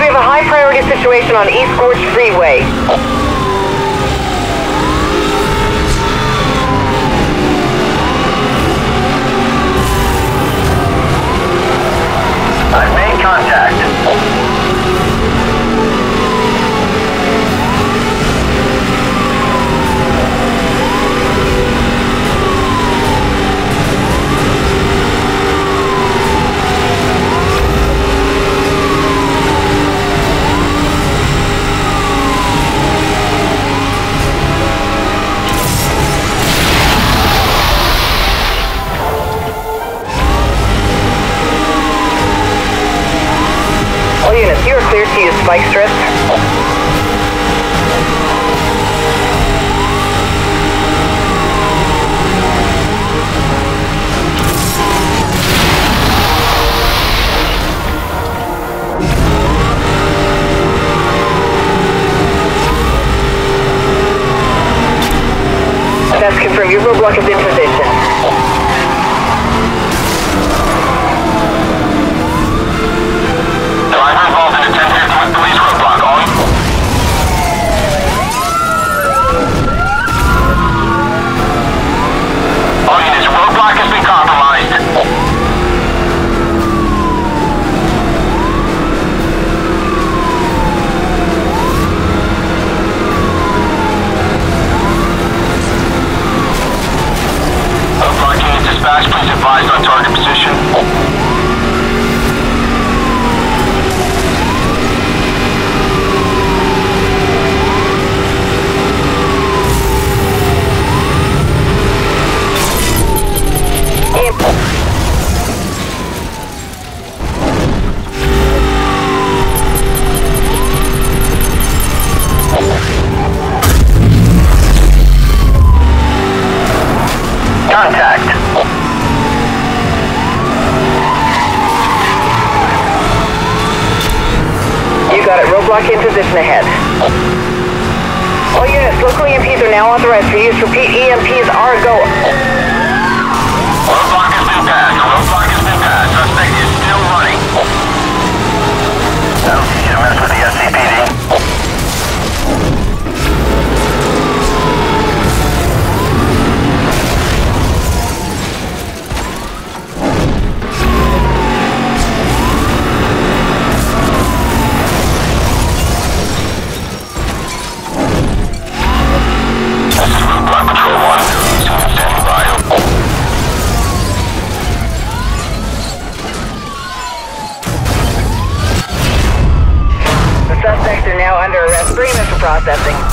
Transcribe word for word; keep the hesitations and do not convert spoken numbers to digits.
we have a high priority situation on East Gorge Freeway. I've made contact. All units, you are cleared to use spike strips. That's confirmed. Your roadblock is in position. Driver involved in a ten fifty-one police roadblock. Only. All units, roadblock has been compromised. Roadblock unit dispatch, please advise on target position. Contact. You got it. Roadblock in position ahead. All units, local E M Ps are now authorized for use. Repeat, E M Ps are go. Roadblock has been passed. Roadblock has been passed. Suspect is still running. I don't need you to mess with the S C P D. Suspects are now under arrest. Bring them for processing.